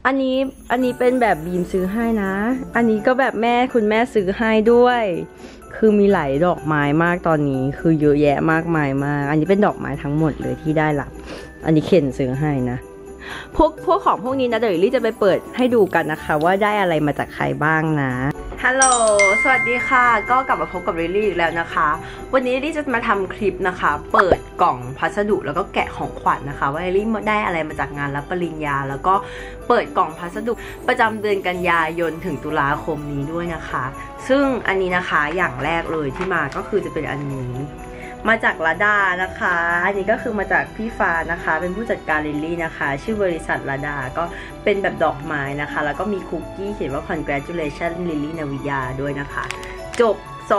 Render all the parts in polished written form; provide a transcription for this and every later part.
อันนี้เป็นแบบบีมซื้อให้นะอันนี้ก็แบบคุณแม่ซื้อให้ด้วยคือมีหลายดอกไม้มากตอนนี้คือเยอะแยะมากมายมากอันนี้เป็นดอกไม้ทั้งหมดเลยที่ได้รับอันนี้เข็นซื้อให้นะพวกของพวกนี้นะเดี๋ยวลี่จะไปเปิดให้ดูกันนะคะว่าได้อะไรมาจากใครบ้างนะฮัลโหลสวัสดีค่ะก็กลับมาพบกับลิลลี่อีกแล้วนะคะวันนี้ลิลลี่จะมาทำคลิปนะคะเปิดกล่องพัสดุแล้วก็แกะของขวัญ นะคะว่าลิลลี่ได้อะไรมาจากงานรับปริญญาแล้วก็เปิดกล่องพัสดุประจำเดือนกันยายนถึงตุลาคมนี้ด้วยนะคะซึ่งอันนี้นะคะอย่างแรกเลยที่มาก็คือจะเป็นอันนี้มาจากลาดานะคะอันนี้ก็คือมาจากพี่ฟ้านะคะเป็นผู้จัดการลิลลี่นะคะชื่อบริษัทลาดาก็เป็นแบบดอกไม้นะคะแล้วก็มีคุกกี้เขียนว่า congratulation ลิลลี่นาวิยาด้วยนะคะจบ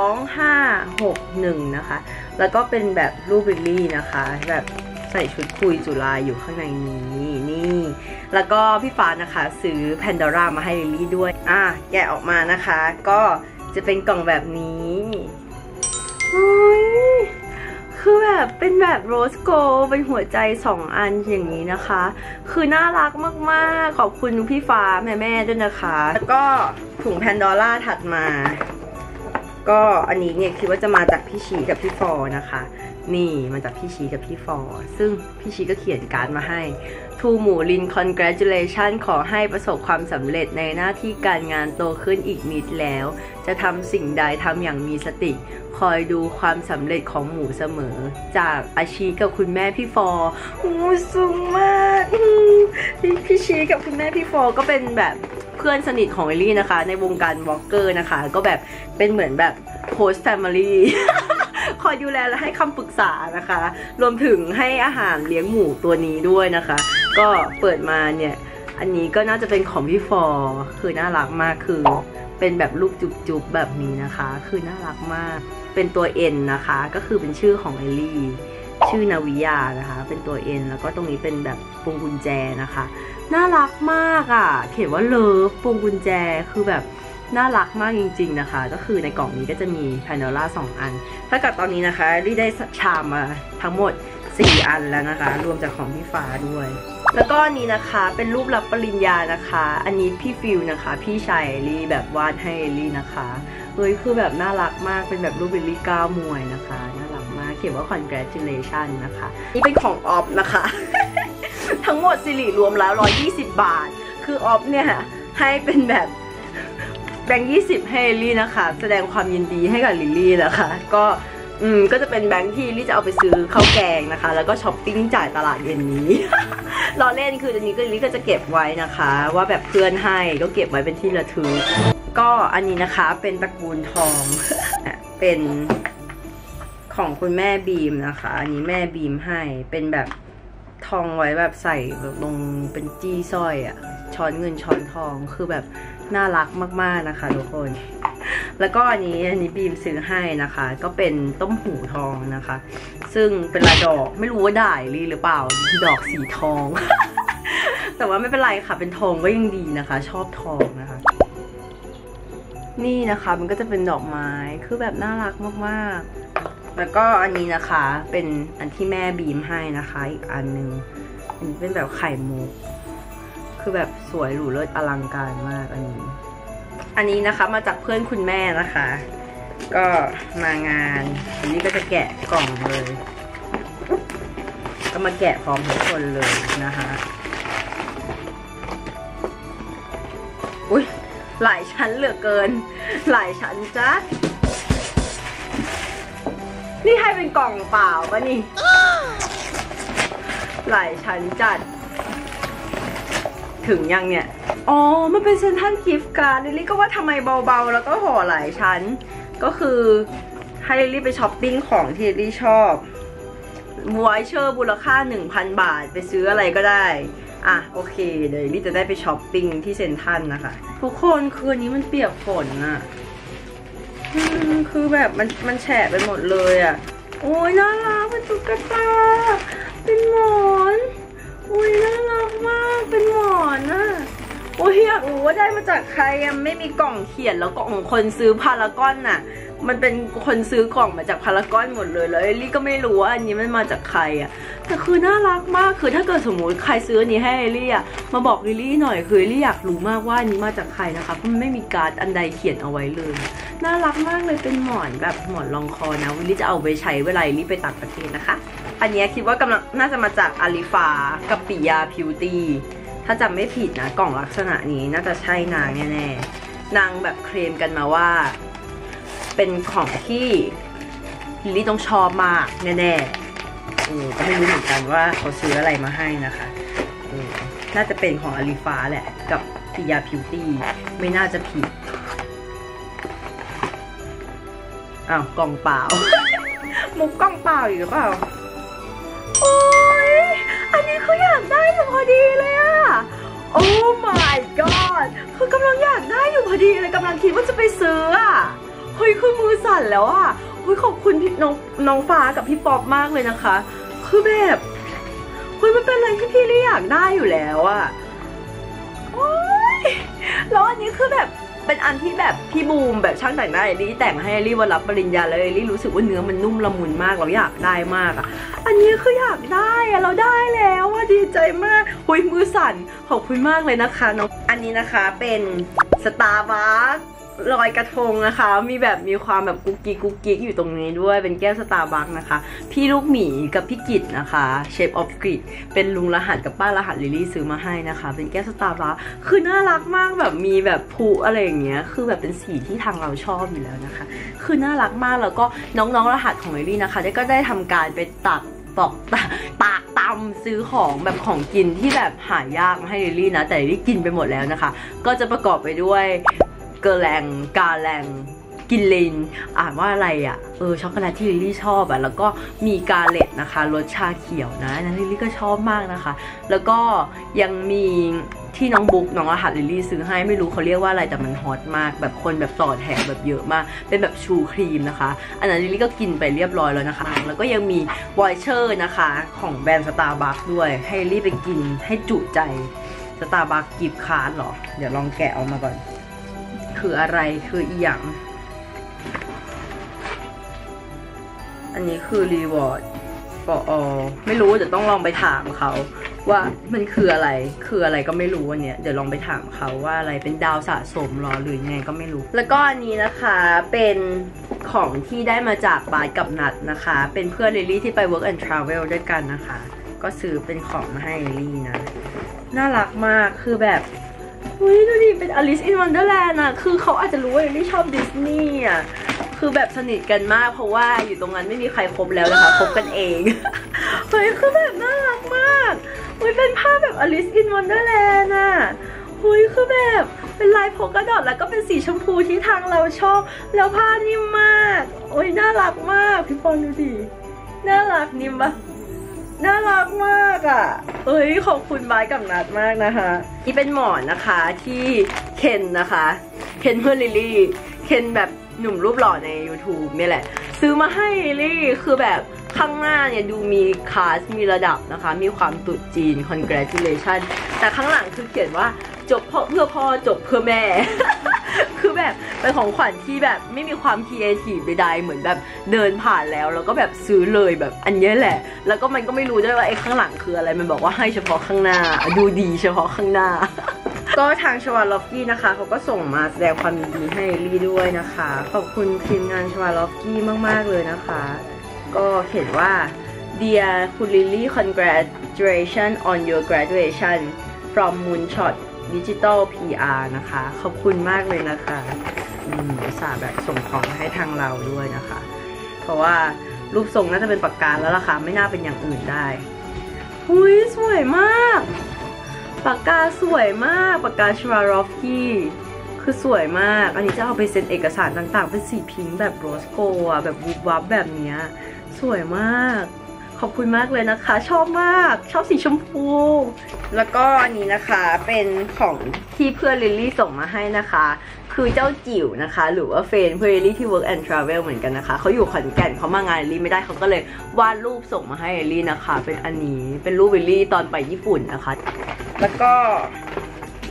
2561นะคะแล้วก็เป็นแบบรูปลิลลี่นะคะแบบใส่ชุดคุยจุฬาอยู่ข้างในนี้นี่แล้วก็พี่ฟ้านะคะซื้อแพนดอร่ามาให้ลิลลี่ด้วยแกะออกมานะคะก็จะเป็นกล่องแบบนี้คือแบบเป็นแบบโรสโกเป็นหัวใจ2 อันอย่างนี้นะคะคือน่ารักมากๆขอบคุณพี่ฟ้าแม่ด้วยนะคะแล้วก็ถุงแพนดอร่าถัดมาก็อันนี้เนี่ยคิดว่าจะมาจากพี่ชีกับพี่ฟอนะคะนี่มาจากพี่ชีกับพี่ฟอซึ่งพี่ชีก็เขียนการ์ดมาให้ทูหมูลิน congratulation ขอให้ประสบความสำเร็จในหน้าที่การงานโตขึ้นอีกนิดแล้วจะทำสิ่งใดทำอย่างมีสติคอยดูความสำเร็จของหมูเสมอจากอาชีกับคุณแม่พี่ฟอสูงมากพี่ชีกับคุณแม่พี่ฟอก็เป็นแบบเพื่อนสนิทของลิลลี่นะคะในวงการวอล์กเกอร์นะคะก็แบบเป็นเหมือนแบบโฮสต์แฟมิลี่คอยดูแลและให้คำปรึกษานะคะรวมถึงให้อาหารเลี้ยงหมูตัวนี้ด้วยนะคะก็เปิดมาเนี่ยอันนี้ก็น่าจะเป็นของพี่ฟอคือน่ารักมากคือเป็นแบบรูปจุ๊บๆแบบนี้นะคะคือน่ารักมากเป็นตัว N นะคะก็คือเป็นชื่อของลิลลี่ชื่อนาวิยานะคะเป็นตัว N แล้วก็ตรงนี้เป็นแบบพวงกุญแจนะคะน่ารักมากเขียนว่าเลิฟพวงกุญแจคือแบบน่ารักมากจริงๆนะคะก็คือในกล่องนี้ก็จะมีแพนโดล่า2 อันถ้ากับตอนนี้นะคะลี่ได้ชามมาทั้งหมด4 อันแล้วนะคะรวมจากของพี่ฟ้าด้วยแล้วก็นี้นะคะเป็นรูปรับปริญญานะคะอันนี้พี่ฟิวนะคะพี่ชายลี่แบบวาดให้ลี่นะคะคือแบบน่ารักมากเป็นแบบรูปลิลลี่ก้าวมวยนะคะน่ารักมากเขียนว่า congratulation นะคะนี่เป็นของออฟนะคะ ทั้งหมดสิริรวมแล้ว120 บาทคือออฟเนี่ยให้เป็นแบบแบงค์20ให้ลิลลี่นะคะแสดงความยินดีให้กับลิลลี่นะคะก็จะเป็นแบงค์ที่ลิลลี่จะเอาไปซื้อข้าวแกงนะคะแล้วก็ช้อปปิ้งจ่ายตลาดเย็นนี้ รอเล่นคืออันนี้ก็ลิลลี่ก็จะเก็บไว้นะคะว่าแบบเพื่อนให้ก็เก็บไว้เป็นที่ระลึกก็อันนี้นะคะเป็นตระกูลทอง เป็นของคุณแม่บีมนะคะอันนี้แม่บีมให้เป็นแบบทองไว้แบบใส่แบบลงเป็นจี้สร้อยช้อนเงินช้อนทองคือแบบน่ารักมากๆนะคะทุกคนแล้วก็อันนี้บีมซื้อให้นะคะก็เป็นต้มหูทองนะคะซึ่งเป็นลายดอกไม่รู้ว่าได้หรือเปล่าดอกสีทอง แต่ว่าไม่เป็นไรค่ะเป็นทองก็ยังดีนะคะชอบทองนะคะนี่นะคะมันก็จะเป็นดอกไม้คือแบบน่ารักมากๆแล้วก็อันนี้นะคะเป็นอันที่แม่บีมให้นะคะอีกอันนึงอันนี้เป็นแบบไข่มุกคือแบบสวยหรูเลิศอลังการมากอันนี้นะคะมาจากเพื่อนคุณแม่นะคะก็มางานอันนี้ก็จะแกะกล่องเลยก็มาแกะพร้อมทุกคนเลยนะคะอุ๊ยหลายชั้นเหลือเกินหลายชั้นจ้ะนี่ให้เป็นกล่องเปล่าปะนี่ หลายชั้นจัดถึงยังเนี่ยอ๋อมันเป็นเซ็นทรัลกิฟต์การ์ดลิลลี่ก็ว่าทำไมเบาๆแล้วก็ห่อหลายชั้นก็คือให้ลิลลี่ไปช้อปปิ้งของที่ลิลลี่ชอบวอยเชอร์มูลค่า 1,000 บาทไปซื้ออะไรก็ได้โอเคเดี๋ยวลิลลี่จะได้ไปช้อปปิ้งที่เซ็นทรัลนะคะทุกคนคืนนี้มันเปียกฝนคือแบบมันแฉะไปหมดเลยโอ้ยน่ารักเป็นตุ๊กตาเป็นหมอนโอ้ยน่ารักมากเป็นหมอนโอ้ยอยากรู้ว่าได้มาจากใครไม่มีกล่องเขียนแล้วกล่องคนซื้อพารากอนน่ะมันเป็นคนซื้อกล่องมาจากพารากอนหมดเลยแล้วเอลลี่ก็ไม่รู้ว่าอันนี้มันมาจากใครแต่คือน่ารักมากคือถ้าเกิดสมมติใครซื้ออันนี้ให้เอลลี่มาบอกเอลลี่หน่อยคือเอลลี่อยากรู้มากว่าอันนี้มาจากใครนะคะเพราะมันไม่มีการ์ดอันใดเขียนเอาไว้เลยน่ารักมากเลยเป็นหมอนแบบหมอนรองคอนะเอลลี่จะเอาไปใช้เวลาเอลลี่ไปต่างประเทศนะคะอันนี้คิดว่ากำลังน่าจะมาจากอาลีฟากับปิยาพิวตี้ถ้าจำไม่ผิดนะกล่องลักษณะนี้น่าจะใช่นางแน่ๆนางแบบเคลมกันมาว่าเป็นของที่ลิลลี่ต้องชอบมากแน่ๆก็ไม่รู้เหมือนกันว่าเขาซื้ออะไรมาให้นะคะน่าจะเป็นของอาลีฟาแหละกับปิยาพิวตี้ไม่น่าจะผิดอ้าวกล่องเปล่า มุกกล่องเปล่าอีกหรือเปล่าโอ้ยอันนี้คืออยากได้อยู่พอดีเลยโอ้ my god คือกำลังอยากได้อยู่พอดีเลยกำลังคิดว่าจะไปซื้อเฮ้ยคือมือสั่นแล้วเฮ้ยขอบคุณพี่น้องฟ้ากับพี่ป๊อปมากเลยนะคะคือแบบเฮ้ยมันเป็นอะไรที่พี่ลี่อยากได้อยู่แล้วโอ้ยแล้วอันนี้คือแบบเป็นอันที่แบบพี่บูมแบบช่างแต่งหน้าเอลลี่แต่งให้เอลลี่วันรับปริญญาแล้วเอลลี่รู้สึกว่าเนื้อมันนุ่มละมุนมากเราอยากได้มากอันนี้คืออยากได้เราได้แล้วดีใจมากหุยมือสั่นขอบคุณมากเลยนะคะน้องอันนี้นะคะเป็นสตาร์บัคลอยกระทงนะคะมีความแบบกุ๊กกิ๊กอยู่ตรงนี้ด้วยเป็นแก้วสตาร์บัคนะคะพี่ลูกหมีกับพี่กิจนะคะเชฟออฟกิจเป็นลุงรหัสกับป้ารหัสลิลลี่ซื้อมาให้นะคะเป็นแก้วสตาร์บัคคือน่ารักมากแบบมีแบบพุอะไรอย่างเงี้ยคือแบบเป็นสีที่ทางเราชอบอยู่แล้วนะคะคือน่ารักมากแล้วก็น้องๆรหัสของลิลลี่นะคะก็ได้ทำการไปตากตำซื้อของแบบของกินที่แบบหายากมาให้ลิลลี่นะแต่ลิลลี่กินไปหมดแล้วนะคะก็จะประกอบไปด้วยเกอร์แลงกาแลงกินลินอ่านว่าอะไรช็อกโกแลตที่ลิลลี่ชอบแล้วก็มีกาเลตนะคะรสชาเขียวนะนั้นลิลลี่ก็ชอบมากนะคะแล้วก็ยังมีที่น้องบุ๊กน้องรหัสลิลลี่ซื้อให้ไม่รู้เขาเรียกว่าอะไรแต่มันฮอตมากแบบคนแบบต่อแถวแบบเยอะมากเป็นแบบชูครีมนะคะอันนั้นลิลลี่ก็กินไปเรียบร้อยแล้วนะคะแล้วก็ยังมีวอยเชอร์นะคะของแบรนด์สตาร์บัคด้วยให้ลิลลี่ไปกินให้จุใจสตาร์บัคกิฟต์การ์ดหรอเดี๋ยวลองแกะออกมาก่อนคืออะไรคืออีหยังอันนี้คือ reward for all ไม่รู้เดี๋ยวต้องลองไปถามเขาว่ามันคืออะไรก็ไม่รู้อันเนี้ยเดี๋ยวลองไปถามเขาว่าอะไรเป็นดาวสะสมหรอหรือยังไงก็ไม่รู้แล้วก็อันนี้นะคะเป็นของที่ได้มาจากบาสกับนัดนะคะเป็นเพื่อนลิลลี่ที่ไป work and travel ด้วยกันนะคะก็ซื้อเป็นของมาให้ลิลลี่นะน่ารักมากคือแบบดูดิเป็น Alice in Wonderland คือเขาอาจจะรู้ว่าลิลลี่ชอบดิสนีย์คือแบบสนิทกันมากเพราะว่าอยู่ตรงนั้นไม่มีใครคบแล้วนะคะคบกันเองเฮ้ยคือแบบน่ารักมากเป็นภาพแบบ Alice in Wonderland คือแบบเป็นลายโพกาดอทแล้วก็เป็นสีชมพูที่ทางเราชอบแล้วผ้านิ่มมากน่ารักมากพี่ปอนดูดิน่ารักนิ่มปะน่ารักมากขอบคุณบายกับนัดมากนะคะนี่เป็นหมอนนะคะที่เคนนะคะเคนเพื่อนลิลลี่เคนแบบหนุ่มรูปหล่อใน YouTube นี่แหละซื้อมาให้ลิลลี่คือแบบข้างหน้าเนี่ยดูมีคลาสมีระดับนะคะมีความตุดจีน congratulation แต่ข้างหลังคือเขียนว่าจบเพื่อพ่อจบเพื่อแม่ คือแบบเป็นของขวัญที่แบบไม่มีความครีเอทีฟใดๆเหมือนแบบเดินผ่านแล้วก็แบบซื้อเลยแบบอันนี้แหละแล้วก็มันก็ไม่รู้ด้วยว่าไอ้ข้างหลังคืออะไรมันบอกว่าให้เฉพาะข้างหน้าดูดีเฉพาะข้างหน้า ก็ทางชวาลอฟกี้นะคะเขาก็ส่งมาแสดงความยินดีให้ลี่ด้วยนะคะขอบคุณทีมงานชวาลอฟกี้มากๆเลยนะคะก็เขียนว่า Dear คุณลิลลี่ congratulations on your graduation from Moonshot Digital PR นะคะขอบคุณมากเลยนะคะอุตส่าห์แบบส่งของมาให้ทางเราด้วยนะคะเพราะว่ารูปทรงน่าจะเป็นปากกาแล้วล่ะค่ะไม่น่าเป็นอย่างอื่นได้สวยมากปากกาสวยมากปากกาชวารอฟกี้คือสวยมากอันนี้จะเอาไปเซ็นเอกสารต่างๆเป็นสีพิงค์แบบโรสโกแบบวูบวับแบบนี้สวยมากขอบคุณมากเลยนะคะชอบมากชอบสีชมพูแล้วก็อันนี้นะคะเป็นของที่เพื่อนลิลลี่ส่งมาให้นะคะคือเจ้าจิ๋วนะคะหรือว่าเฟนเพื่อนลิลลี่ที่ work and travel เหมือนกันนะคะเขาอยู่ขอนแก่นเขามางานลิลลี่ไม่ได้เขาก็เลยวาดรูปส่งมาให้ลิลลี่นะคะเป็นอันนี้เป็นรูปลิลลี่ตอนไปญี่ปุ่นนะคะแล้วก็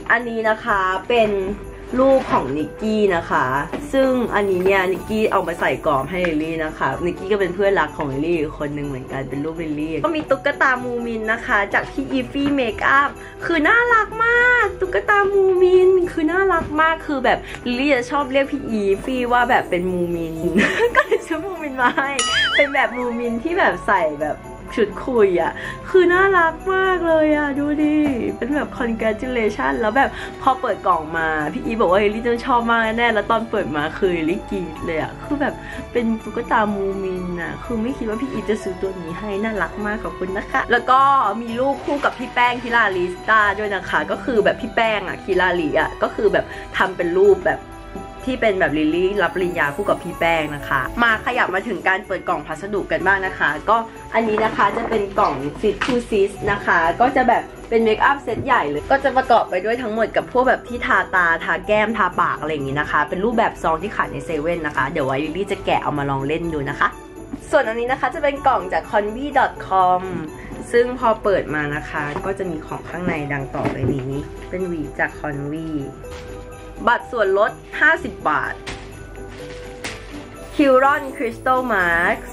อันนี้นะคะเป็นรูปของนิกกี้นะคะซึ่งอันนี้เนี่ยนิกกี้เอามาใส่กรอบให้ลิลลี่นะคะนิกกี้ก็เป็นเพื่อนรักของลิลลี่คนหนึ่งเหมือนกันเป็นรูปลิลลี่ก็มีตุ๊กตามูมินนะคะจากพี่อีฟี่เมคอัพคือน่ารักมากตุ๊กตามูมินคือน่ารักมากคือแบบลิลลี่จะชอบเรียกพี่อีฟี่ว่าแบบเป็นมูมิน ก็เลยซื้อมูมินมาให้เป็นแบบมูมินที่แบบใส่แบบชุดคุยอ่ะคือน่ารักมากเลยอ่ะดูดิเป็นแบบ congratulation แล้วแบบพอเปิดกล่องมาพี่อีบอกว่าลิลลี่จะชอบมากแน่แล้วตอนเปิดมาคือลิลลี่กรี๊ดเลยอ่ะคือแบบเป็นตุ๊กตามูมินอ่ะคือไม่คิดว่าพี่อีจะซื้อตัวนี้ให้น่ารักมากขอบคุณนะคะแล้วก็มีรูปคู่กับพี่แป้งคิลาลิสตาด้วยนะคะก็คือแบบพี่แป้งอ่ะคิลาลิอ่ะก็คือแบบทำเป็นรูปแบบที่เป็นแบบลิลลี่รับปริญญาคู่กับพี่แป้งนะคะมาขยับมาถึงการเปิดกล่องพัสดุกันบ้างนะคะก็อันนี้นะคะจะเป็นกล่อง Fit to Sis นะคะก็จะแบบเป็นเมคอัพเซตใหญ่เลยก็จะประกอบไปด้วยทั้งหมดกับพวกแบบที่ทาตาทาแก้มทาปากอะไรอย่างนี้นะคะเป็นรูปแบบซองที่ขายในเซเว่นนะคะเดี๋ยวไว้ลิลลี่จะแกะเอามาลองเล่นดูนะคะส่วนอันนี้นะคะจะเป็นกล่องจาก convi.com ซึ่งพอเปิดมานะคะก็จะมีของข้างในดังต่อไปนี้เป็นหวีจาก conviบัตรส่วนลด50 บาท Curon Crystal Mask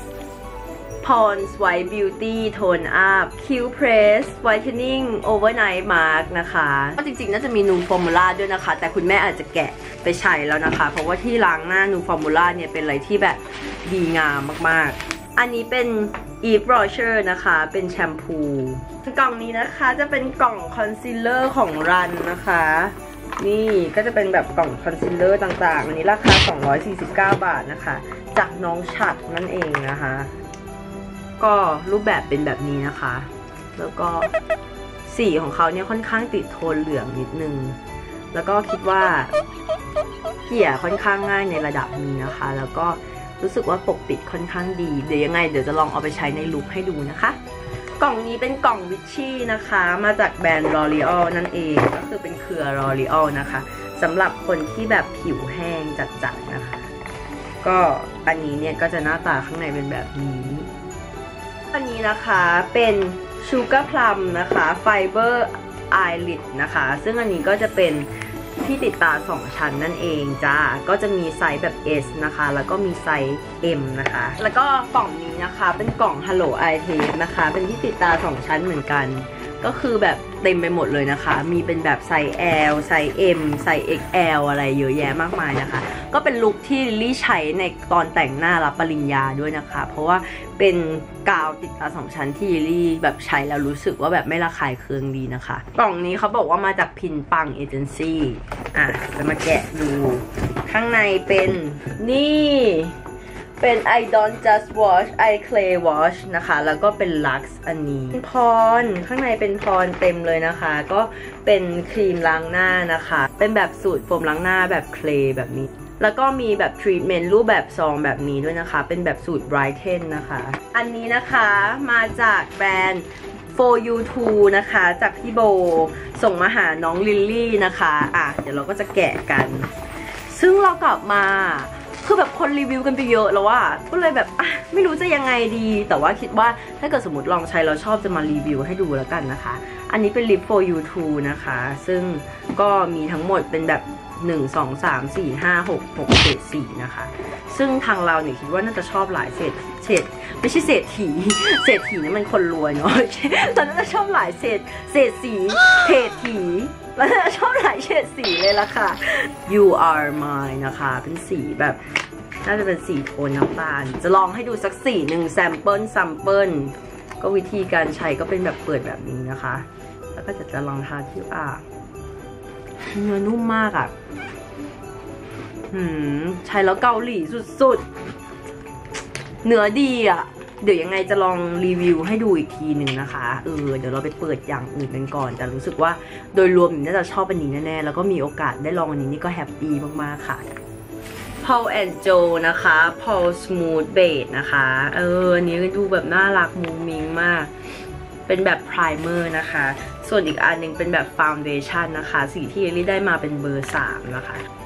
Pond's White Beauty Tone Up Q Press Whitening Overnight Mask นะคะก็จริงๆน่าจะมี New Formula ด้วยนะคะแต่คุณแม่อาจจะแกะไปใช้แล้วนะคะเพราะว่าที่ล้างหน้า New Formula เนี่ยเป็นอะไรที่แบบดีงามมากๆอันนี้เป็น Eve Rocher นะคะเป็นแชมพูกล่องนี้นะคะจะเป็นกล่องคอนซีลเลอร์ของรันนะคะนี่ก็จะเป็นแบบกล่องคอนซีลเลอร์ต่างๆอันนี้ราคา249 บาทนะคะจากน้องฉัดนั่นเองนะคะก็รูปแบบเป็นแบบนี้นะคะแล้วก็สีของเขาเนี่ยค่อนข้างติดโทนเหลืองนิดนึงแล้วก็คิดว่าเกลี่ยค่อนข้างง่ายในระดับนี้นะคะแล้วก็รู้สึกว่าปกปิดค่อนข้างดีเดี๋ยวยังไงเดี๋ยวจะลองเอาไปใช้ในลุคให้ดูนะคะกล่องนี้เป็นกล่องวิชชี่นะคะมาจากแบรนด์ L'Oreal นั่นเองก็คือเป็นเครือ L'Oreal นะคะสำหรับคนที่แบบผิวแห้งจัดๆนะคะก็อันนี้เนี่ยก็จะหน้าตาข้างในเป็นแบบนี้อันนี้นะคะเป็น Sugar Plum นะคะ Fiber Eyelid นะคะซึ่งอันนี้ก็จะเป็นที่ติดตา2ชั้นนั่นเองจ้าก็จะมีไซส์แบบ S นะคะแล้วก็มีไซส์ M นะคะแล้วก็กล่องนี้นะคะเป็นกล่อง Hello Eye Tape นะคะเป็นที่ติดตา2ชั้นเหมือนกันก็คือแบบเต็มไปหมดเลยนะคะมีเป็นแบบไซส์ L ไซส์ M ไซส์ XL อะไรเยอะแยะมากมายนะคะก็เป็นลุคที่ลิลลี่ใช้ในตอนแต่งหน้ารับปริญญาด้วยนะคะเพราะว่าเป็นกาวติดตา2ชั้นที่ลิลลี่แบบใช้แล้วรู้สึกว่าแบบไม่ระคายเคืองดีนะคะกล่องนี้เขาบอกว่ามาจากพินปังเอเจนซี่จะมาแกะดูข้างในเป็นนี่เป็น I don't just wash I clay wash นะคะแล้วก็เป็น Lux อันนี้พรข้างในเป็นพรเต็มเลยนะคะก็เป็นครีมล้างหน้านะคะเป็นแบบสูตรโฟมล้างหน้าแบบเคลย์แบบนี้แล้วก็มีแบบทรีทเมนต์รูปแบบซองแบบนี้ด้วยนะคะเป็นแบบสูตร Brighten นะคะอันนี้นะคะมาจากแบรนด์ For You Too นะคะจากพี่โบส่งมาหาน้องลิลลี่นะคะเดี๋ยวเราก็จะแกะกันซึ่งเรากลับมาคือแบบคนรีวิวกันไปเยอะแล้วว่าก็เลยแบบไม่รู้จะยังไงดีแต่ว่าคิดว่าถ้าเกิดสมมติลองใช้เราชอบจะมารีวิวให้ดูแล้วกันนะคะอันนี้เป็นลิป For You Too นะคะซึ่งก็มีทั้งหมดเป็นแบบ1 2 3 4 5 6 6เฉดสีนะคะซึ่งทางเราเนี่ยคิดว่าน่าจะชอบหลายเฉดไม่ใช่เศรษฐีนี่มันคนรวยเนาะเราน่าจะชอบหลายเศษสีเฉดถีแล้วชอบหลายเฉดสีเลยล่ะค่ะ You Are Mine นะคะเป็นสีแบบน่าจะเป็นสีโทนน้ำตาลจะลองให้ดูสักสีหนึ่งซัมเปิลก็วิธีการใช้ก็เป็นแบบเปิดแบบนี้นะคะแล้วก็จะลองทาที่เนื้อนุ่มมากใช้แล้วเกาหลีสุดๆเนื้อดีเดี๋ยวยังไงจะลองรีวิวให้ดูอีกทีหนึ่งนะคะเดี๋ยวเราไปเปิดอย่างอื่นกันก่อนแต่รู้สึกว่าโดยรวมน่าจะชอบอันนี้แน่ๆแล้วก็มีโอกาสได้ลองอันนี้นี่ก็แฮปปี้มากๆค่ะ Paul and Joe นะคะ Paul Smooth Beige นะคะอันนี้ดูแบบน่ารักมุ้งมิ้งมากเป็นแบบไพรเมอร์นะคะส่วนอีกอันนึงเป็นแบบฟาวเดชั่นนะคะสีที่ลิลลี่ได้มาเป็นเบอร์3นะคะ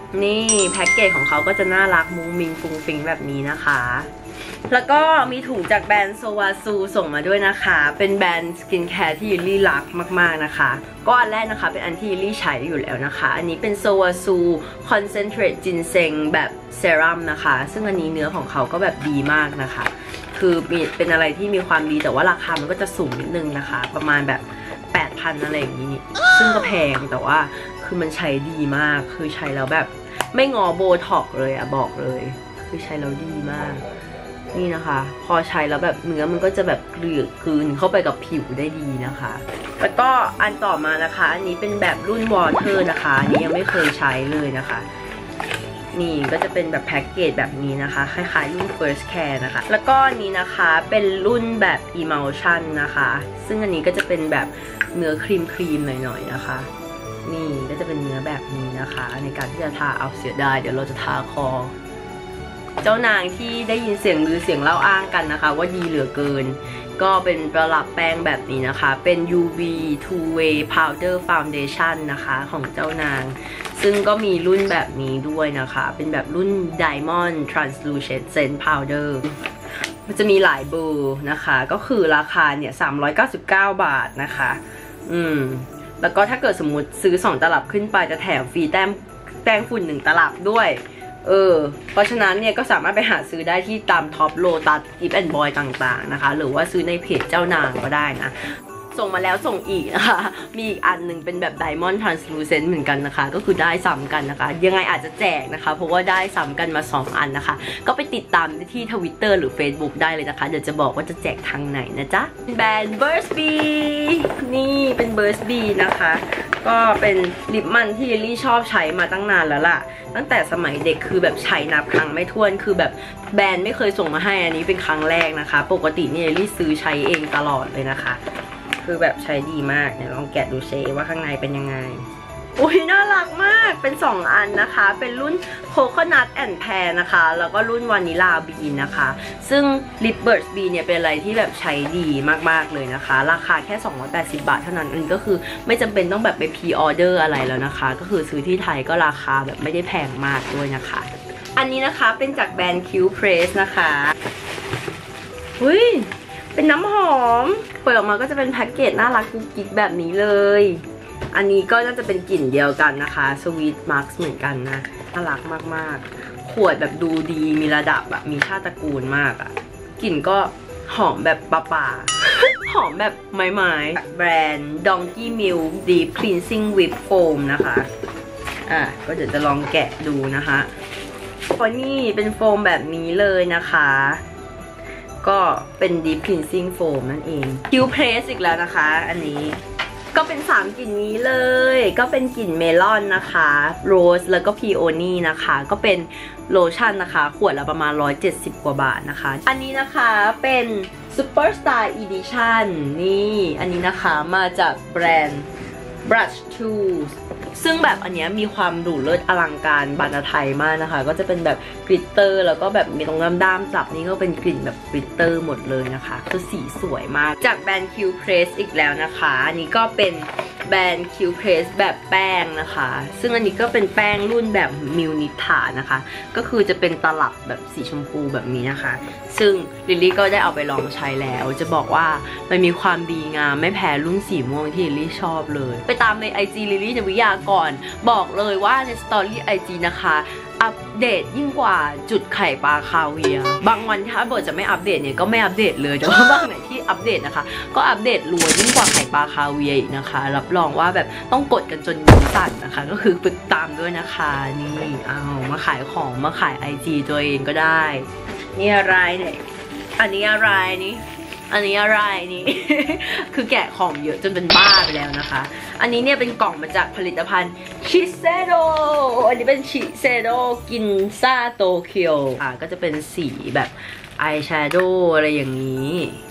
นี่แพ็กเกจของเขาก็จะน่ารักมุ้งมิงฟุ้งฟิ้งแบบนี้นะคะแล้วก็มีถุงจากแบรนด์โซวาซูส่งมาด้วยนะคะเป็นแบรนด์สกินแคร์ที่ยิลลี่รักมากๆนะคะก็อันแรกนะคะเป็นอันที่ยิลลี่ใช้อยู่แล้วนะคะอันนี้เป็นโซวาซูคอนเซนเทรตจินเซงแบบเซรั่มนะคะซึ่งอันนี้เนื้อของเขาก็แบบดีมากนะคะคือเป็นอะไรที่มีความดีแต่ว่าราคามันก็จะสูงนิดนึงนะคะประมาณแบบ 8,000 อะไรอย่างนี้ซึ่งก็แพงแต่ว่าคือมันใช้ดีมากคือใช้แล้วแบบไม่งอโบท็อกเลยอะบอกเลยคือใช้แล้วดีมากนี่นะคะพอใช้แล้วแบบเนื้อมันก็จะแบบกลืนเข้าไปกับผิวได้ดีนะคะแล้วก็อันต่อมานะคะอันนี้เป็นแบบรุ่นวอเตอร์นะคะอันนี้ยังไม่เคยใช้เลยนะคะนี่ก็จะเป็นแบบแพ็กเกจแบบนี้นะคะคล้ายๆรุ่น First Care นะคะแล้วก็อันนี้นะคะเป็นรุ่นแบบ Emulsion นะคะซึ่งอันนี้ก็จะเป็นแบบเนื้อครีมหน่อยๆนะคะนี่ก็จะเป็นเนื้อแบบนี้นะคะในการที่จะทาเอาเสียดายเดี๋ยวเราจะทาคอเจ้านางที่ได้ยินเสียงลือเสียงเล่าอ้างกันนะคะว่าดีเหลือเกินก็เป็นประลับแป้งแบบนี้นะคะเป็น UV Two Way Powder Foundation นะคะของเจ้านางซึ่งก็มีรุ่นแบบนี้ด้วยนะคะเป็นแบบรุ่น Diamond Translucent Powder มันจะมีหลายเบอร์นะคะก็คือราคาเนี่ย399 บาทนะคะแล้วก็ถ้าเกิดสมมุติซื้อ2ตลับขึ้นไปจะแถมฟรีแป้งฝุ่น1ตลับด้วยเพราะฉะนั้นเนี่ยก็สามารถไปหาซื้อได้ที่ตามท็อปโลตัสกิฟต์แอนด์บอยต่างๆนะคะหรือว่าซื้อในเพจเจ้านางก็ได้นะส่งมาแล้วส่งอีกนะคะมีอีกอันหนึ่งเป็นแบบ Diamond Translucent เหมือนกันนะคะก็คือได้ซ้ำกันนะคะยังไงอาจจะแจกนะคะเพราะว่าได้ซ้ำกันมา2อันนะคะก็ไปติดตามที่ Twitter หรือ Facebook ได้เลยนะคะเดี๋ยวจะบอกว่าจะแจกทางไหนนะจ๊ะแบรนด์ Burt's Bees นี่เป็น Burt's Bees นะคะก็เป็นลิปมันที่ลิลลี่ชอบใช้มาตั้งนานแล้วล่ะตั้งแต่สมัยเด็กคือแบบใช้นับครั้งไม่ถ้วนคือแบบแบรนด์ไม่เคยส่งมาให้อันนี้เป็นครั้งแรกนะคะปกตินี่ลิลลี่ซื้อใช้เองตลอดเลยนะคะคือแบบใช้ดีมากเนี่ยลองแกะดูเซว่าข้างในเป็นยังไงอุ้ยน่ารักมากเป็น2อันนะคะเป็นรุ่นโคโคนัทแอนด์แพรนะคะแล้วก็รุ่นวานิลาบีนนะคะซึ่งลิปเบิร์ดบีเนี่ยเป็นอะไรที่แบบใช้ดีมากๆเลยนะคะราคาแค่280 บาทเท่านั้นอันนี้ก็คือไม่จำเป็นต้องแบบไปพรีออเดอร์อะไรแล้วนะคะก็คือซื้อที่ไทยก็ราคาแบบไม่ได้แพงมากด้วยนะคะอันนี้นะคะเป็นจากแบรนด์ Q Press นะคะอุ้ยเป็นน้ำหอมเปิดออกมาก็จะเป็นแพ็กเกจน่ารักกุ๊กกิ๊กแบบนี้เลยอันนี้ก็น่าจะเป็นกลิ่นเดียวกันนะคะ Sweet Max เหมือนกันนะน่ารักมากๆขวดแบบดูดีมีระดับอะมีชาติตระกูลมากอะกลิ่นก็หอมแบบป่าๆ หอมแบบไม้ๆแบรนด์ Donkey Milk Deep Cleansing Whip Foam นะคะก็เดี๋ยวจะลองแกะดูนะคะเพราะนี่เป็นโฟมแบบนี้เลยนะคะก็เป็น Deep Cleansing Foam นั่นเอง Q Press อีกแล้วนะคะอันนี้ก็เป็น3กลิ่นนี้เลยก็เป็นกลิ่นเมลอนนะคะโรสแล้วก็พีโอนี่นะคะก็เป็นโลชั่นนะคะขวดละประมาณ170 กว่าบาทนะคะอันนี้นะคะเป็น Superstar Edition นี่อันนี้นะคะมาจากแบรนด์ Brush Tools ซึ่งแบบอันนี้มีความดูเลิศอลังการบรรณาไทยมากนะคะก็จะเป็นแบบกลิตเตอร์แล้วก็แบบมีตรงด้ามจับนี่ก็เป็นกลิ่นแบบกลิตเตอร์หมดเลยนะคะคือสีสวยมากจากแบรนด์ Q Press อีกแล้วนะคะอันนี้ก็เป็นแบรนด์ Q Press แบบแป้งนะคะซึ่งอันนี้ก็เป็นแป้งรุ่นแบบมิวนิถานะคะก็คือจะเป็นตลับแบบสีชมพูแบบนี้นะคะซึ่งลิลลี่ก็ได้เอาไปลองใช้แล้วจะบอกว่ามันมีความดีงามไม่แพ้รุ่นสีม่วงที่ลิลลี่ชอบเลยไปตามใน IG ลิลลี่นวิยากรบอกเลยว่าในสตอรี่ IG นะคะอัปเดตยิ่งกว่าจุดไข่ปลาคาเวียบางวันถ้าเบิร์ดจะไม่อัปเดตเนี่ยก็ไม่อัปเดตเลยแต่ว่าบางไหนที่อัปเดตนะคะก็อัปเดตรัวยิ่งกว่าไข่ปลาคาเวียอีกนะคะรับรองว่าแบบต้องกดกันจนยิ้มสั่นนะคะก็คือฝึกตามด้วยนะคะนี่เอามาขายของมาขาย IG ตัวเองก็ได้นี่อะไรเนี่ยอันนี้อะไรนี่อันนี้อะไรนี่ คือแกะของเยอะจนเป็นบ้าไปแล้วนะคะอันนี้เนี่ยเป็นกล่องมาจากผลิตภัณฑ์ชิเซโดอันนี้เป็นชิเซโดกินซ่าโตเกียวก็จะเป็นสีแบบอายแชโดว์อะไรอย่างนี้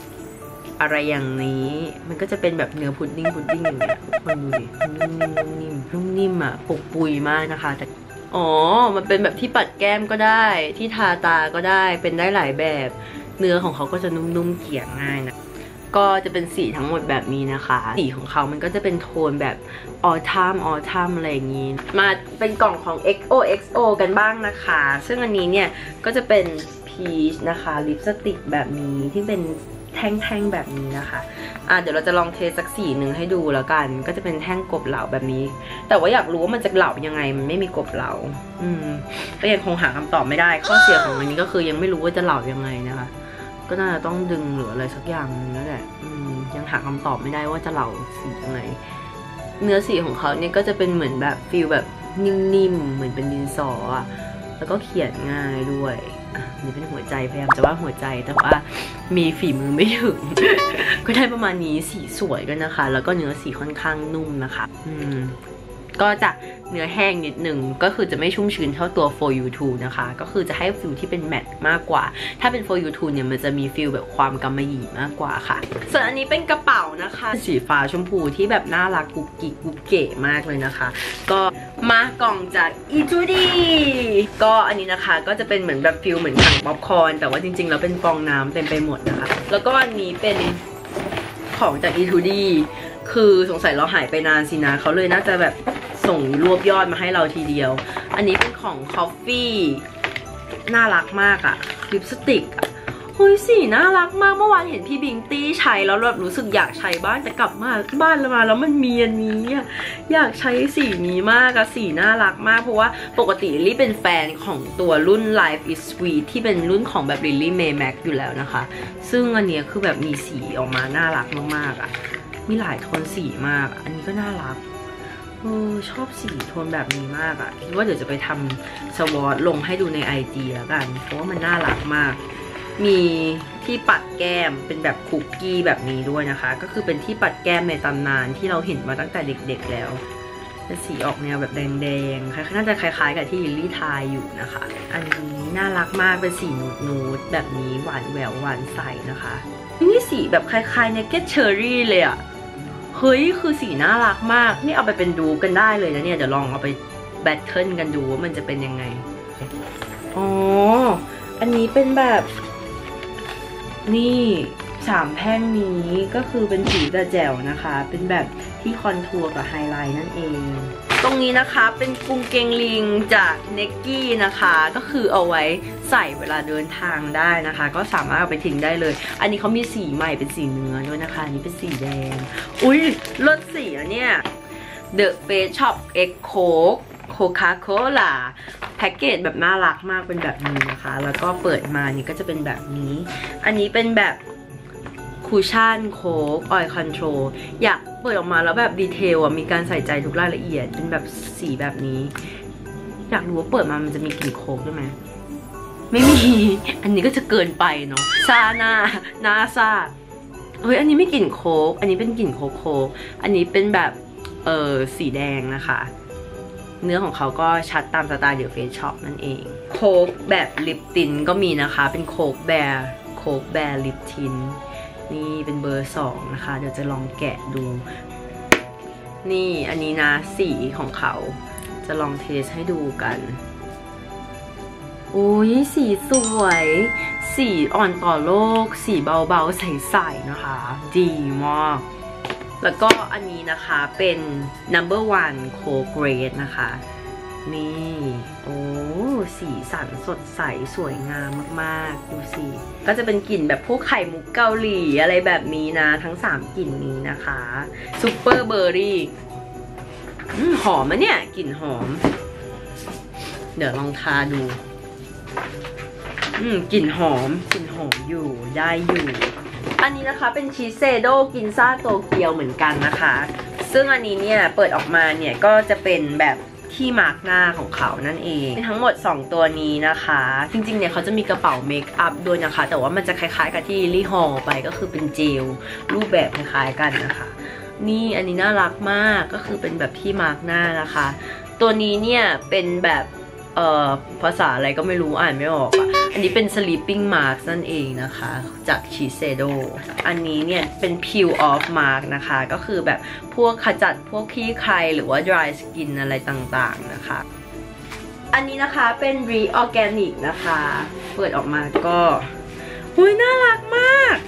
มันก็จะเป็นแบบเนื้อพุดดิ้งอย่างเงี้ยคนดูดินุ่มนิ่มอ่ะปกปุยมากนะคะแต่มันเป็นแบบที่ปัดแก้มก็ได้ที่ทาตาก็ได้เป็นได้หลายแบบเนื้อของเขาก็จะนุ่มๆเกลี่ยง่ายนะก็จะเป็นสีทั้งหมดแบบนี้นะคะสีของเขามันก็จะเป็นโทนแบบออทัมอะไรอย่างนี้มาเป็นกล่องของ XOXO กันบ้างนะคะซึ่งอันนี้เนี่ยก็จะเป็นพีชนะคะลิปสติกแบบนี้ที่เป็นแท่งๆแบบนี้นะคะเดี๋ยวเราจะลองเทสักสีหนึ่งให้ดูแล้วกันก็จะเป็นแท่งกบเหลาแบบนี้แต่ว่าอยากรู้ว่ามันจะเหลายังไงมันไม่มีกบเหลาก็ยังคงหาคำตอบไม่ได้ข้อเสียของอันนี้ก็คือยังไม่รู้ว่าจะเหลายังไงนะคะก็น่าจะต้องดึงหรืออะไรสักอย่างนึงนั่นแหละยังหาคำตอบไม่ได้ว่าจะเหลาสียังไงเนื้อสีของเขาเนี่ยก็จะเป็นเหมือนแบบฟีลแบบนิ่มๆเหมือนเป็นดินสอแล้วก็เขียนง่ายด้วยนี่เป็นหัวใจพยายามจะว่าหัวใจแต่ว่ามีฝีมือไม่ถึง ก็ได้ประมาณนี้สีสวยกันนะคะแล้วก็เนื้อสีค่อนข้างนุ่มนะคะก็จะเนื้อแห้งนิดนึงก็คือจะไม่ชุ่มชื้นเท่าตัว For You 2 นะคะก็คือจะให้ฟิลที่เป็นแมตต์มากกว่าถ้าเป็น For You 2 เนี่ยมันจะมีฟิลแบบความกำมะหยี่มากกว่าค่ะส่วนอันนี้เป็นกระเป๋านะคะสีฟ้าชมพูที่แบบน่ารักกุ๊กกิ๊กกุ๊กเก๋มากเลยนะคะก็มากล่องจาก Etude ก็อันนี้นะคะก็จะเป็นเหมือนแบบฟิลเหมือนถังป๊อปคอร์นแต่ว่าจริงๆแล้วเป็นฟองน้ำเต็มไปหมดนะคะแล้วก็อันนี้เป็นของจาก Etude คือสงสัยเราหายไปนานสินะเขาเลยน่าจะแบบส่งรวบยอดมาให้เราทีเดียวอันนี้เป็นของ Coffee น่ารักมากอะลิปสติกอะเฮ้ยสีน่ารักมากเมื่อวานเห็นพี่บิงตี้ใช้แล้วแบบรู้สึกอยากใช้บ้างแต่กลับมาบ้านแล้วมันมีอันนี้อะอยากใช้สีนี้มากอะสีน่ารักมากเพราะว่าปกติลิลลี่เป็นแฟนของตัวรุ่น Life is Sweet ที่เป็นรุ่นของแบบ Lily May Mac อยู่แล้วนะคะซึ่งอันนี้คือแบบมีสีออกมาน่ารักมากๆอะมีหลายโทนสีมากอันนี้ก็น่ารักชอบสีโทนแบบนี้มากคิดว่าเดี๋ยวจะไปทำสวอตลงให้ดูใน IG แล้วกันเพราะว่ามันน่ารักมากมีที่ปัดแก้มเป็นแบบคุกกี้แบบนี้ด้วยนะคะก็คือเป็นที่ปัดแก้มในตำนานที่เราเห็นมาตั้งแต่เด็กๆแล้วเป็นสีออกแนวแบบแดงๆน่าจะคล้ายๆกับที่ลิลลี่ทายอยู่นะคะอันนี้น่ารักมากเป็นสีนูดๆแบบนี้หวานแหววหวานใสนะคะนี่สีแบบคล้ายๆเนกเก็ตเชอร์รี่เลยอะเฮ้ยคือสีน่ารักมากนี่เอาไปเป็นดูกันได้เลยนะเนี่ยเดี๋ยวลองเอาไปแบทเทิลกันดูว่ามันจะเป็นยังไงอ๋ออันนี้เป็นแบบนี่3แท่งนี้ก็คือเป็นสีแจ๋วนะคะเป็นแบบที่คอนทัวร์กับไฮไลท์นั่นเองตรงนี้นะคะเป็นกางเกงลิงจากเนกกี้นะคะก็คือเอาไว้ใส่เวลาเดินทางได้นะคะก็สามารถเอาไปทิ้งได้เลยอันนี้เขามีสีใหม่เป็นสีเนื้อด้วยนะคะอันนี้เป็นสีแดงอุ้ยเลิศสีอะเนี่ย The Face Shop X Coke Coca-Cola แพ็กเกจแบบน่ารักมากเป็นแบบนี้นะคะแล้วก็เปิดมานี่ก็จะเป็นแบบนี้อันนี้เป็นแบบคูชั่นโค้กออยล์คอนโทรลอยากเปิดออกมาแล้วแบบดีเทลมีการใส่ใจทุกรายละเอียดเป็นแบบสีแบบนี้อยากรู้ว่าเปิดมามันจะมีกลิ่นโค้กด้วยไหมไม่มีอันนี้ก็จะเกินไปเนาะซาหน้าซาเฮ้ยอันนี้ไม่กลิ่นโค้กอันนี้เป็นกลิ่นโค้กอันนี้เป็นแบบสีแดงนะคะเนื้อของเขาก็ชัดตามสไตล์เดอะเฟซช็อปนั่นเองโค้กแบบลิปตินก็มีนะคะเป็นโค้กแบร์ลิปตินนี่เป็นเบอร์2นะคะเดี๋ยวจะลองแกะดูนี่อันนี้นะสีของเขาจะลองเทสให้ดูกันอุ้ยสีสวยสีอ่อนต่อโลกสีเบาๆใสๆนะคะดีมากแล้วก็อันนี้นะคะเป็น number 1 Coke Red นะคะนี่โอ้สีสันสดใสสวยงามมากๆดูสิก็จะเป็นกลิ่นแบบพวกไข่มุกเกาหลีอะไรแบบนี้นะทั้ง3กลิ่นนี้นะคะซุปเปอร์เบอร์รี่หอมอะเนี่ยกลิ่นหอมเดี๋ยวลองทาดูกลิ่นหอมอยู่ได้อยู่อันนี้นะคะเป็นชีสเซโดกินซ่าโตเกียวเหมือนกันนะคะซึ่งอันนี้เนี่ยเปิดออกมาเนี่ยก็จะเป็นแบบที่มาร์กหน้าของเขานั่นเองทั้งหมด2ตัวนี้นะคะจริงๆเนี่ยเขาจะมีกระเป๋าเมคอัพด้วยนะคะแต่ว่ามันจะคล้ายๆกับที่ลิลลี่ฮอลไปก็คือเป็นเจลรูปแบบคล้ายๆกันนะคะนี่อันนี้น่ารักมากก็คือเป็นแบบที่มาร์กหน้านะคะตัวนี้เนี่ยเป็นแบบภาษาอะไรก็ไม่รู้อ่านไม่ออกอ่ะอันนี้เป็น sleeping mask นั่นเองนะคะจาก Shiseido อันนี้เนี่ยเป็น peel off mask นะคะก็คือแบบพวกขจัดพวกขี้ใครหรือว่า dry skin อะไรต่างๆนะคะอันนี้นะคะเป็น Reorganic นะคะเปิดออกมาก็อุ้ยน่ารักมาก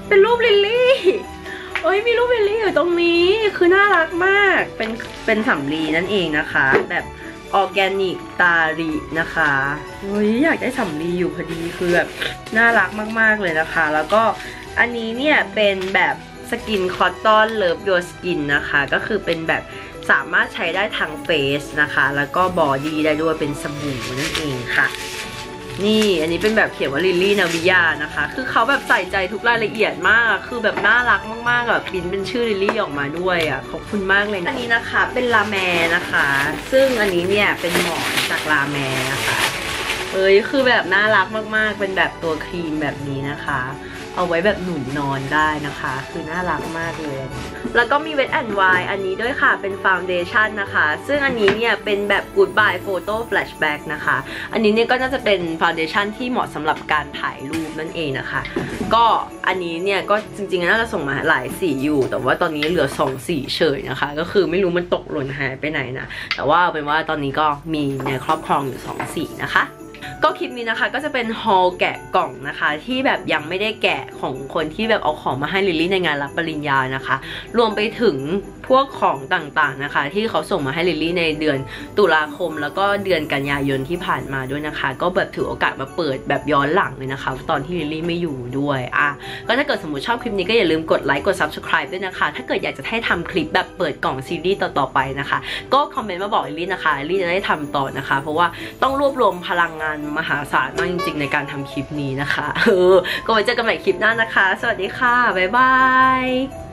เป็นรูปลิลลี่เอ้ยมีรูปลิลลี่อยู่ตรงนี้คือน่ารักมากเป็นสำลีนั่นเองนะคะแบบออร์แกนิกตาลีนะคะเฮ้ยอยากได้สำลีอยู่พอดีคือแบบน่ารักมากๆเลยนะคะแล้วก็อันนี้เนี่ยเป็นแบบสกินคอตตอนเลิฟยูสกินนะคะก็คือเป็นแบบสามารถใช้ได้ทั้งเฟสนะคะแล้วก็บอดี้ได้ด้วยเป็นสบู่นั่นเองค่ะนี่อันนี้เป็นแบบเขียนว่าลิลลี่นาวิยานะคะคือเขาแบบใส่ใจทุกรายละเอียดมากคือแบบน่ารักมากๆแบบพิมพ์เป็นชื่อลิลลี่ออกมาด้วยอ่ะขอบคุณมากเลยอันนี้นะคะเป็นลาแมนะคะซึ่งอันนี้เนี่ยเป็นหมอนจากลาแมนะคะเอ้ยคือแบบน่ารักมากๆเป็นแบบตัวครีมแบบนี้นะคะเอาไว้แบบหนุนนอนได้นะคะคือน่ารักมากเลยแล้วก็มีเวทแอนด์ไวน์อันนี้ด้วยค่ะเป็นฟาวเดชั่นนะคะซึ่งอันนี้เนี่ยเป็นแบบ Goodbye Photo Flashback นะคะอันนี้เนี่ยก็น่าจะเป็นฟาวเดชั่นที่เหมาะสำหรับการถ่ายรูปนั่นเองนะคะก็อันนี้เนี่ยก็จริงๆน่าจะส่งมาหลายสีอยู่แต่ว่าตอนนี้เหลือ2สีเฉยนะคะก็คือไม่รู้มันตกหล่นหายไปไหนนะแต่ว่าเป็นว่าตอนนี้ก็มีในครอบครองอยู่2สีนะคะก็คลิปนี้นะคะก็จะเป็นฮอลแกะกล่องนะคะที่แบบยังไม่ได้แกะของคนที่แบบเอาของมาให้ลิลลี่ในงานรับปริญญานะคะรวมไปถึงพวกของต่างๆนะคะที่เขาส่งมาให้ลิลลี่ในเดือนตุลาคมแล้วก็เดือนกันยายนที่ผ่านมาด้วยนะคะก็แบบถือโอกาสมาเปิดแบบย้อนหลังเลยนะคะตอนที่ลิลลี่ไม่อยู่ด้วยก็ถ้าเกิดสมมติชอบคลิปนี้ก็อย่าลืมกดไลค์กด subscribe ด้วยนะคะถ้าเกิดอยากจะให้ทำคลิปแบบเปิดกล่องซีรีส์ต่อๆไปนะคะก็คอมเมนต์มาบอกลิลลี่นะคะลิลลี่จะได้ทำต่อนะคะเพราะว่าต้องรวบรวมพลังงานมหาศาลมากจริงๆในการทำคลิปนี้นะคะก็ไว้เจอกันใหม่คลิปหน้านะคะสวัสดีค่ะบ๊ายบาย